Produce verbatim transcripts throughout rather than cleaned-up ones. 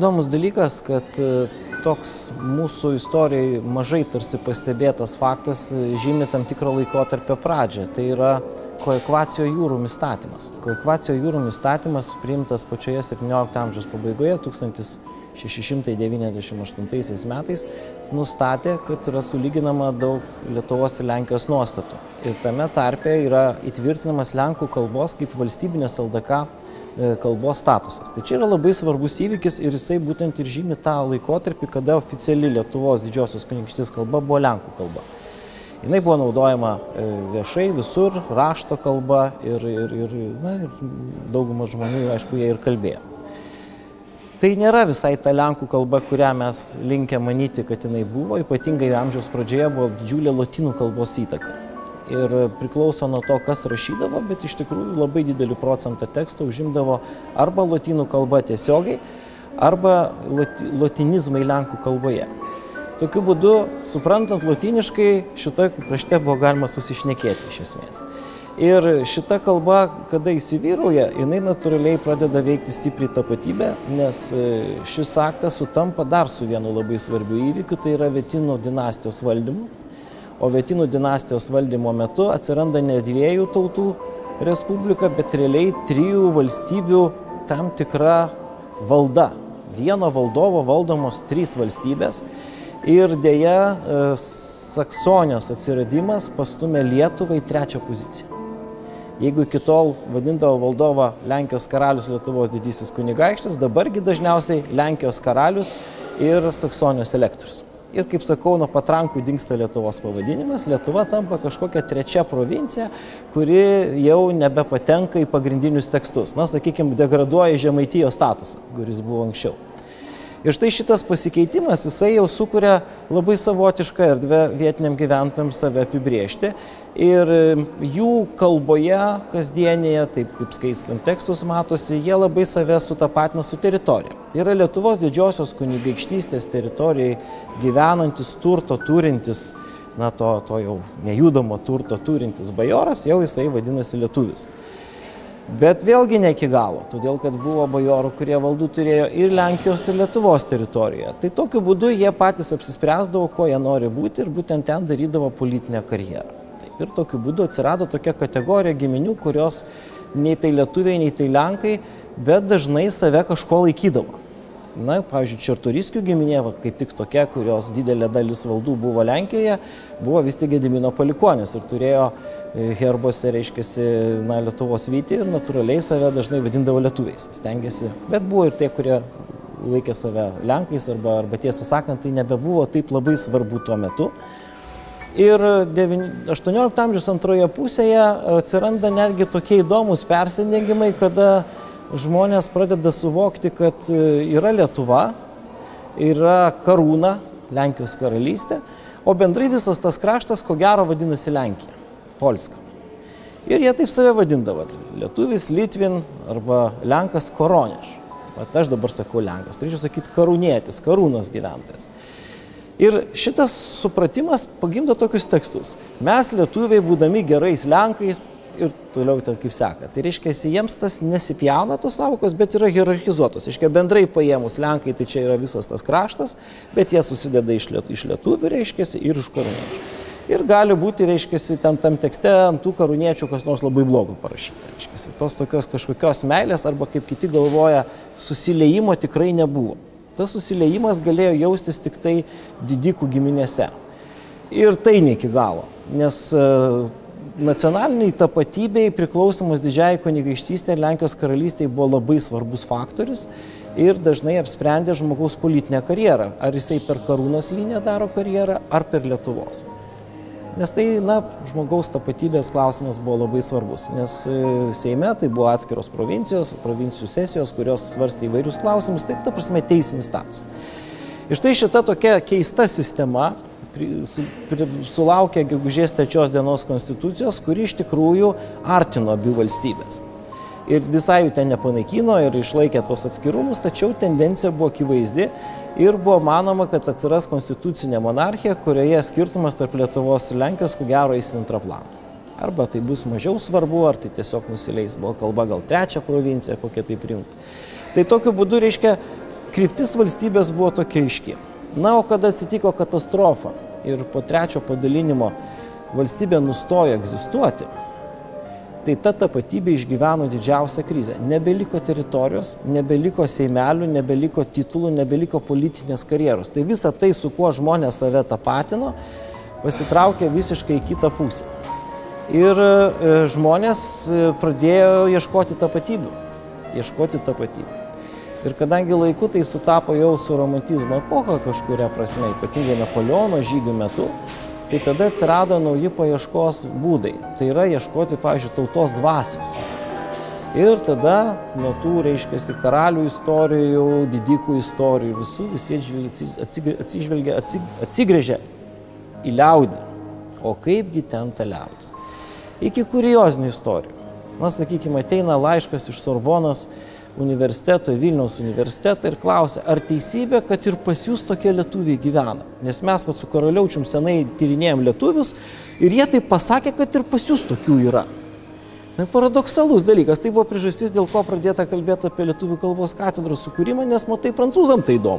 įdomus dalykas, kad toks mūsų istorijai mažai tarsi pastebėtas faktas žymi tam tikro laikotarpio pradžią. Tai yra Koekvacijo jūrum įstatymas. Koekvacijo jūrum įstatymas priimtas pačioje septyniolikto amžiaus pabaigoje, tūkstantis šeši šimtai devyniasdešimt aštuntaisiais metais, nustatė, kad yra sulyginama daug Lietuvos ir Lenkijos nuostatų. Ir tame tarpe yra įtvirtinamas lenkų kalbos kaip valstybinės L D K kalbos statusas. Tai čia yra labai svarbus įvykis ir jisai būtent ir žymi tą laikotarpį, kada oficiali Lietuvos didžiosios kunigaikštystės kalba buvo lenkų kalba. Jinai buvo naudojama viešai visur, rašto kalba ir, ir, ir, na, ir dauguma žmonių, aišku, jie ir kalbėjo. Tai nėra visai ta lenkų kalba, kurią mes linkę manyti, kad jinai buvo, ypatingai amžiaus pradžioje buvo didžiulė lotynų kalbos įtaka. Ir priklauso nuo to, kas rašydavo, bet iš tikrųjų labai didelį procentą teksto užimdavo arba lotynų kalba tiesiogiai, arba lotinizmai lenkų kalboje. Tokiu būdu, suprantant lotyniškai, šitą krašte buvo galima susišnekėti iš esmės. Ir šita kalba, kada įsivyrauja, jinai natūraliai pradeda veikti stipriai tapatybę, nes šis aktas sutampa dar su vienu labai svarbiu įvykiu, tai yra Vetynų dinastijos valdymu. O Vetynų dinastijos valdymo metu atsiranda ne dviejų tautų respublika, bet realiai trijų valstybių tam tikra valda. Vieno valdovo valdomos trys valstybės. Ir dėja, Saksonijos atsiradimas pastumė Lietuvą į trečią poziciją. Jeigu iki tol vadindavo valdovą Lenkijos karalius Lietuvos didysis kunigaikštis, dabargi dažniausiai Lenkijos karalius ir Saksonijos elektorius. Ir kaip sakau, nuo patrankų dingsta Lietuvos pavadinimas, Lietuva tampa kažkokia trečia provincija, kuri jau nebepatenka į pagrindinius tekstus. Na, sakykime, degraduoja Žemaitijos statusą, kuris buvo anksčiau. Ir štai šitas pasikeitimas, jisai jau sukuria labai savotišką erdvę vietiniam gyventojams save apibrėžti. Ir jų kalboje kasdienėje, taip kaip skaitant tekstus matosi, jie labai save sutapatina su teritorija. Tai yra Lietuvos didžiosios kunigaikštystės teritorijai gyvenantis, turto turintis, na to, to jau nejudamo turto turintis bajoras, jau jisai vadinasi lietuvis. Bet vėlgi ne iki galo, todėl kad buvo bajorų, kurie valdų turėjo ir Lenkijos, ir Lietuvos teritorijoje. Tai tokiu būdu jie patys apsispręsdavo, ko jie nori būti ir būtent ten darydavo politinę karjerą. Taip, ir tokiu būdu atsirado tokia kategorija giminių, kurios nei tai lietuviai, nei tai lenkai, bet dažnai save kažko laikydavo. Na, pavyzdžiui, Čartoriskių giminė, kaip tik tokia, kurios didelė dalis valdų buvo Lenkijoje, buvo vis tik Gedimino palikuonis ir turėjo herbuose, reiškiasi, na, Lietuvos vytį ir natūraliai save dažnai vadindavo lietuviais, stengiasi. Bet buvo ir tie, kurie laikė save lenkais arba, arba tiesą sakant, tai nebebuvo taip labai svarbu tuo metu. Ir aštuoniolikto amžiaus antroje pusėje atsiranda netgi tokie įdomus persidengimai, kada žmonės pradeda suvokti, kad yra Lietuva, yra Karūna, Lenkijos karalystė, o bendrai visas tas kraštas, ko gero, vadinasi Lenkija, Polska. Ir jie taip save vadindavo. Lietuvis, Litvin arba Lenkas Koroneš. Vat aš dabar sakau Lenkas, turėčiau sakyti Karūnietis, Karūnos gyventojas. Ir šitas supratimas pagimdo tokius tekstus. Mes, lietuviai, būdami gerais Lenkais, ir toliau ten kaip seka. Tai reiškia, jiems tas nesipjauna tos savokos, bet yra hierarchizuotos. Reiškia, bendrai paėmus Lenkai, tai čia yra visas tas kraštas, bet jie susideda iš, liet, iš lietuvių, reiškia, ir iš karūniečių. Ir gali būti, reiškia, tam, tam tekste ant tų karūniečių kas nors labai blogo parašyta. Reiškia, tos tokios kažkokios meilės arba, kaip kiti galvoja, susiliejimo tikrai nebuvo. Tas susiliejimas galėjo jaustis tik tai didikų giminėse. Ir tai ne iki galo, nes nacionaliniai tapatybei priklausomas didžiai kunigaikštystė ir Lenkijos karalystėje buvo labai svarbus faktorius ir dažnai apsprendė žmogaus politinę karjerą. Ar jisai per Karūnos liniją daro karjerą, ar per Lietuvos. Nes tai, na, žmogaus tapatybės klausimas buvo labai svarbus, nes Seime tai buvo atskiros provincijos, provincijų sesijos, kurios svarstė įvairius klausimus, tai ta prasme teisinis statusas. Ir štai šita tokia keista sistema sulaukė gegužės trečios dienos konstitucijos, kuri iš tikrųjų artino abi valstybės. Ir visai jų ten nepanaikino ir išlaikė tos atskirumus, tačiau tendencija buvo akivaizdi ir buvo manoma, kad atsiras konstitucinė monarchija, kurioje skirtumas tarp Lietuvos ir Lenkijos ko gero eis į antrą planą. Arba tai bus mažiau svarbu, ar tai tiesiog nusileis, buvo kalba gal trečią provinciją, kokią tai priimti. Tai tokiu būdu reiškia, kryptis valstybės buvo tokia aiški. Na, o kada atsitiko katastrofa ir po trečio padalinimo valstybė nustojo egzistuoti, tai ta tapatybė išgyveno didžiausią krizę. Nebeliko teritorijos, nebeliko seimelių, nebeliko titulų, nebeliko politinės karjeros. Tai visa tai, su kuo žmonės save tapatino, pasitraukė visiškai į kitą pusę. Ir žmonės pradėjo ieškoti tapatybių. Ieškoti tapatybių. Ir kadangi laiku tai sutapo jau su romantizmo epocha kažkuria prasme, ypatingai Napoleono žygių metu, tai tada atsirado nauji paieškos būdai. Tai yra ieškoti, pavyzdžiui, tautos dvasios. Ir tada nuo tų, reiškiasi, karalių istorijų, didikų istorijų, visų visi atsižvelgia, atsigrėžia į liaudį. O kaipgi ten ta liaudis? Iki kuriozinių istorijų. Na, sakykime, ateina laiškas iš Sorbonos universiteto, Vilniaus universitetą ir klausia, ar teisybė, kad ir pas jūs tokie lietuviai gyvena. Nes mes vat, su Karaliaučium senai tyrinėjom lietuvius ir jie taip pasakė, kad ir pas jūs tokių yra. Na, paradoksalus dalykas, tai buvo priežastis, dėl ko pradėta kalbėti apie lietuvių kalbos katedros sukūrimą, nes matai, prancūzam tai įdomu.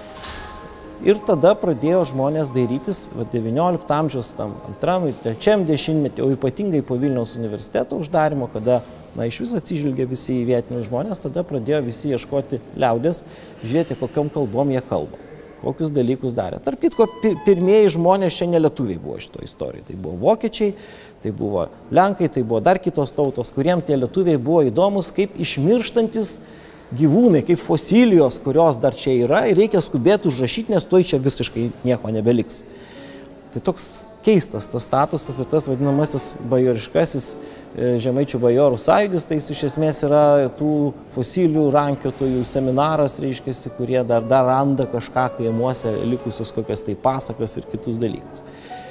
Ir tada pradėjo žmonės dairytis, va, devyniolikto amžiaus tam antram ir trečiam dešimtmetį, o ypatingai po Vilniaus universiteto uždarimo, kada na, iš vis atsižvelgia visi į vietinius žmonės, tada pradėjo visi ieškoti liaudės, žiūrėti, kokiom kalbom jie kalba, kokius dalykus darė. Tarp kitko, pirmieji žmonės čia ne lietuviai buvo šito istorijoje. Tai buvo vokiečiai, tai buvo lenkai, tai buvo dar kitos tautos, kuriem tie lietuviai buvo įdomus kaip išmirštantis gyvūnai, kaip fosilijos, kurios dar čia yra ir reikia skubėti užrašyti, nes tuoj čia visiškai nieko nebeliks. Tai toks keistas tas statusas ir tas vadinamasis bajoriškasis žemaičių bajorų sąjūdis, tai jis iš esmės yra tų fosilijų rankiotojų seminaras, reiškiasi, kurie dar, dar randa kažką kaimuose likusius kokias tai pasakas ir kitus dalykus.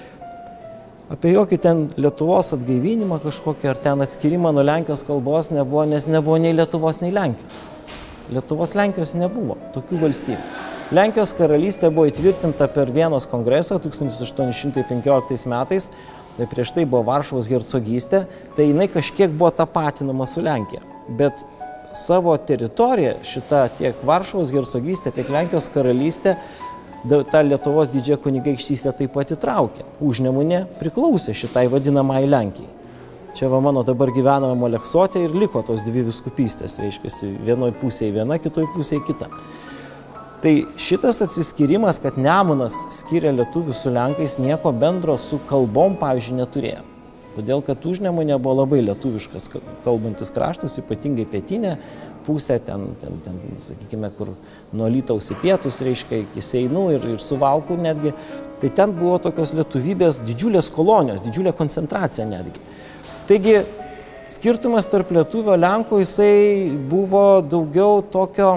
Apie jokį ten Lietuvos atgaivinimą kažkokį ar ten atskirimą nuo Lenkijos kalbos nebuvo, nes nebuvo nei Lietuvos, nei Lenkijos. Lietuvos Lenkijos nebuvo, tokių valstybių. Lenkijos karalystė buvo įtvirtinta per Vienos kongresą tūkstantis aštuoni šimtai penkioliktais metais, tai prieš tai buvo Varšuvos hercogystė, tai jinai kažkiek buvo tapatinama su Lenkija. Bet savo teritoriją šitą tiek Varšuvos hercogystė, tiek Lenkijos karalystė, ta Lietuvos didžiąją kunigaikštystę taip pat įtraukė. Užnemunė priklausė šitai vadinamai Lenkijai. Čia va mano dabar gyvenama Aleksotė ir liko tos dvi vyskupystės, reiškiasi, vienoj pusėje viena, kitoj pusėje kita. Tai šitas atsiskyrimas, kad Nemunas skiria lietuvių su lenkais, nieko bendro su kalbom, pavyzdžiui, neturėjo. Todėl, kad Užnemunė buvo labai lietuviškas kalbantis kraštas, ypatingai pietinė pusė, ten, ten, ten, sakykime, kur nuo Alytaus į pietus, reiškia, iki Seinų ir, ir Suvalkų netgi. Tai ten buvo tokios lietuvybės didžiulės kolonijos, didžiulė koncentracija netgi. Taigi, skirtumas tarp lietuvio lenkų, jisai buvo daugiau tokio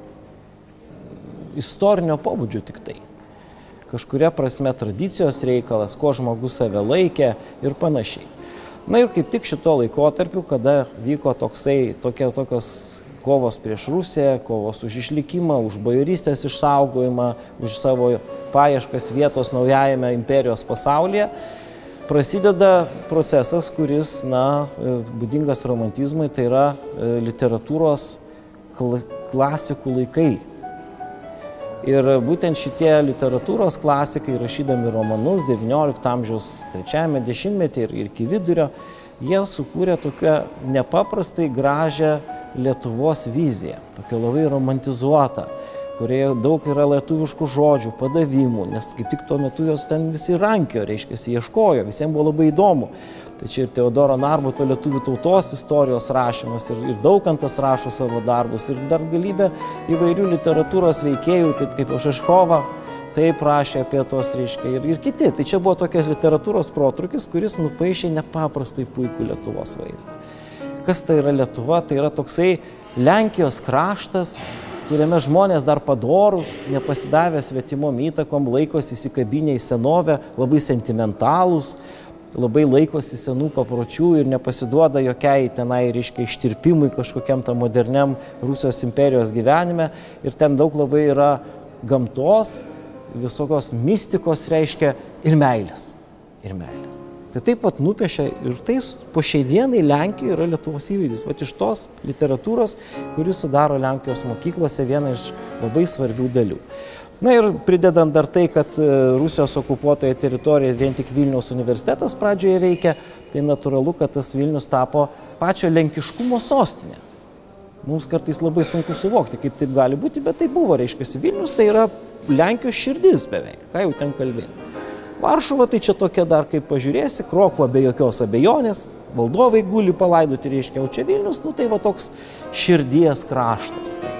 istorinio pobūdžio tik tai. Kažkuria prasme tradicijos reikalas, ko žmogus save laikė ir panašiai. Na ir kaip tik šito laikotarpiu, kada vyko toksai, tokie, tokios kovos prieš Rusiją, kovos už išlikimą, už bajorystės išsaugojimą, už savo paieškas vietos naujajame imperijos pasaulyje, prasideda procesas, kuris, na, būdingas romantizmui, tai yra literatūros klasikų laikai. Ir būtent šitie literatūros klasikai, rašydami romanus devyniolikto amžiaus trečiajame dešimtmetyje ir iki vidurio, jie sukūrė tokią nepaprastai gražią Lietuvos viziją, tokią labai romantizuotą, kurioje daug yra lietuviškų žodžių, padavimų, nes kaip tik tuo metu jos ten visi rankio, reiškia, ieškojo, visiems buvo labai įdomu. Tai čia ir Teodoro Narbuto lietuvių tautos istorijos rašymas, ir, ir Daukantas rašo savo darbus, ir dar galybė įvairių literatūros veikėjų, taip kaip Ožeškova, taip rašė apie tos, reiškia, ir, ir kiti. Tai čia buvo tokias literatūros protrukis, kuris nupaišė nepaprastai puikų Lietuvos vaizdą. Kas tai yra Lietuva? Tai yra toksai Lenkijos kraštas, kuriame žmonės dar padorus, nepasidavę svetimom įtakom, laikosi įsikabinę į senovę, labai sentimentalūs, labai laikosi senų papročių ir nepasiduoda jokiai tenai, reiškia, ištirpimui kažkokiam tam moderniam Rusijos imperijos gyvenime. Ir ten daug labai yra gamtos, visokios mistikos, reiškia, ir meilės. Ir meilės. Tai taip pat nupiešia ir tai po šiai dienai Lenkijoje yra Lietuvos įvaizdis. Vat iš tos literatūros, kuris sudaro Lenkijos mokyklose vieną iš labai svarbių dalių. Na ir pridedant dar tai, kad Rusijos okupuotoje teritorijoje vien tik Vilniaus universitetas pradžioje veikia, tai natūralu, kad tas Vilnius tapo pačio lenkiškumo sostinė. Mums kartais labai sunku suvokti, kaip taip gali būti, bet tai buvo, reiškia, Vilnius tai yra Lenkijos širdis beveik, ką jau ten kalbėjome. Varšuva tai čia tokia dar, kaip pažiūrėsi, Krokuva be jokios abejonės, valdovai guli palaidoti, reiškia, o čia Vilnius, nu tai va toks širdies kraštas. Tai.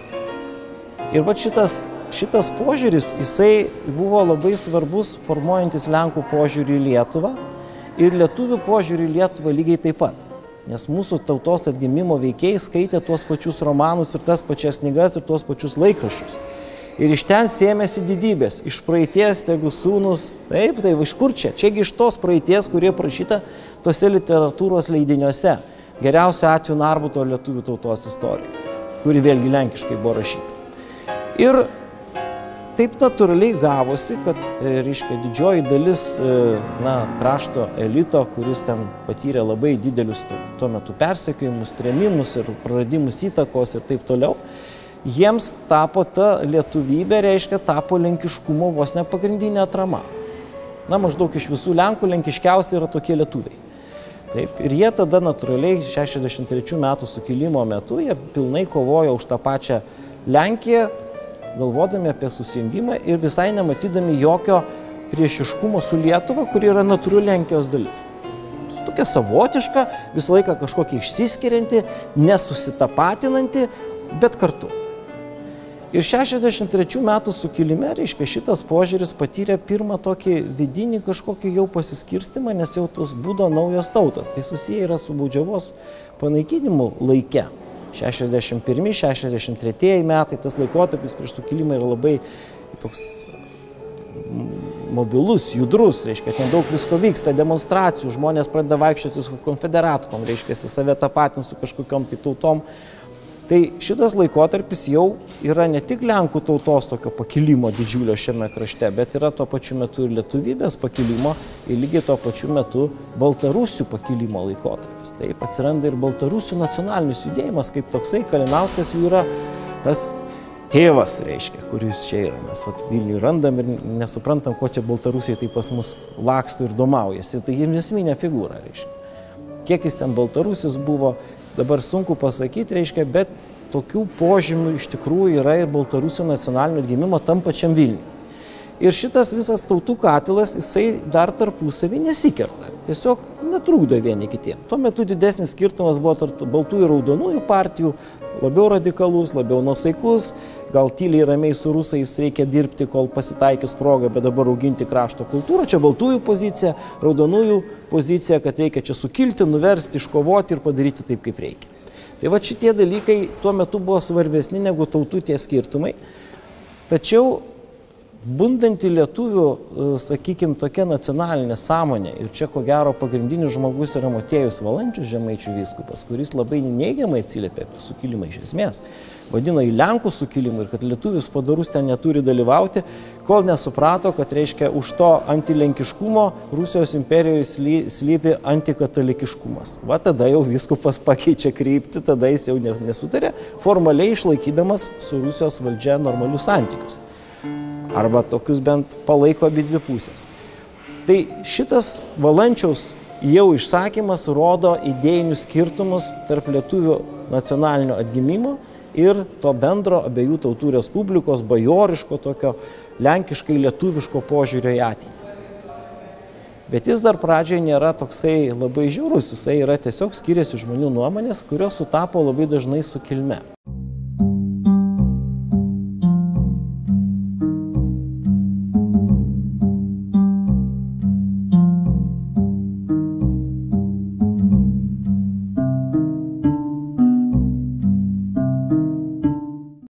Ir va šitas, šitas požiūris, jisai buvo labai svarbus formuojantis Lenkų požiūrį į Lietuvą ir lietuvių požiūrį į Lietuvą lygiai taip pat. Nes mūsų tautos atgimimo veikėjai skaitė tuos pačius romanus ir tas pačias knygas ir tuos pačius laikraščius. Ir iš ten sėmėsi didybės, iš praeities, tegu sūnus, taip, tai iš kur čia? Čiagi iš tos praeities, kurie prašyta tose literatūros leidiniuose. Geriausiu atveju Narbuto lietuvių tautos istorija, kuri vėlgi lenkiškai buvo rašyta. Ir taip natūraliai gavosi, kad, reiškia, didžioji dalis na, krašto elito, kuris ten patyrė labai didelius tuo metu persekiojimus, trėmimus ir praradimus įtakos ir taip toliau, jiems tapo ta lietuvybė, reiškia, tapo lenkiškumo vos ne pagrindinė atrama. Na, maždaug iš visų Lenkų lenkiškiausi yra tokie lietuviai. Taip, ir jie tada natūraliai šešiasdešimt trečių metų sukilimo metu, jie pilnai kovojo už tą pačią Lenkiją, galvodami apie susijungimą ir visai nematydami jokio priešiškumo su Lietuva, kuri yra natūrali Lenkijos dalis. Tokia savotiška, visą laiką kažkokia išsiskirianti, nesusitapatinanti, bet kartu. Ir šešiasdešimt trečių metų sukilime, reiškia, šitas požiūris patyrė pirmą tokį vidinį kažkokį jau pasiskirstimą, nes jau tos būdo naujos tautos. Tai susiję yra su baudžiavos panaikinimu laike. šešiasdešimt pirmi šešiasdešimt tretieji metai, tas laikotarpis prieš sukilimą yra labai toks mobilus, judrus, reiškia, ten daug visko vyksta, demonstracijų, žmonės pradeda vaikščioti su konfederatkom, reiškia, save tapatins su kažkokiom tai tautom. Tai šitas laikotarpis jau yra ne tik Lenkų tautos tokio pakilimo didžiulio šiame krašte, bet yra tuo pačiu metu ir lietuvybės pakilimo ir lygiai tuo pačiu metu Baltarusių pakilimo laikotarpis. Taip atsiranda ir Baltarusių nacionalinis judėjimas, kaip toksai, Kalinauskas jų yra tas tėvas, reiškia, kuris čia yra. Mes vat Vilniuje randam ir nesuprantam, ko čia Baltarusiai tai pas mus laksto ir domaujasi. Tai jiems esminė figūra, reiškia. Kiek jis ten Baltarusis buvo, dabar sunku pasakyti, reiškia, bet tokių požymių iš tikrųjų yra ir Baltarusių nacionalinio atgimimo tam pačiam Vilniui. Ir šitas visas tautų katilas, jisai dar tarpusavį nesikerta. Tiesiog netrukdo vieni kitiem. Tuo metu didesnis skirtumas buvo tarp baltųjų ir raudonųjų partijų, labiau radikalus, labiau nuosaikus, gal tyliai ramiai su rusais reikia dirbti, kol pasitaikys proga, bet dabar auginti krašto kultūrą. Čia baltųjų pozicija, raudonųjų pozicija, kad reikia čia sukilti, nuversti, iškovoti ir padaryti taip, kaip reikia. Tai va šitie dalykai tuo metu buvo svarbesni negu tautų tie skirtumai. Tačiau bundanti lietuvių, sakykime, tokia nacionalinė sąmonė, ir čia ko gero pagrindinis žmogus yra Motiejus Valančius, Žemaičių vyskupas, kuris labai neigiamai atsiliepė apie sukilimą iš esmės, vadino į Lenkų sukilimą ir kad lietuvis padorus ten neturi dalyvauti, kol nesuprato, kad reiškia už to antilenkiškumo Rusijos imperijoje slypi antikatalikiškumas. Va tada jau vyskupas pakeičia kryptį, tada jis jau nesutarė, formaliai išlaikydamas su Rusijos valdžia normalius santykius. Arba tokius bent palaiko abi dvi pusės. Tai šitas Valančiaus jau išsakymas rodo idėjinius skirtumus tarp lietuvių nacionalinio atgimimo ir to bendro abiejų tautų respublikos bajoriško, tokio lenkiškai lietuviško požiūrio į ateitį. Bet jis dar pradžioje nėra toksai labai žiaurus, jisai yra tiesiog skiriasi žmonių nuomonės, kurios sutapo labai dažnai su kilme.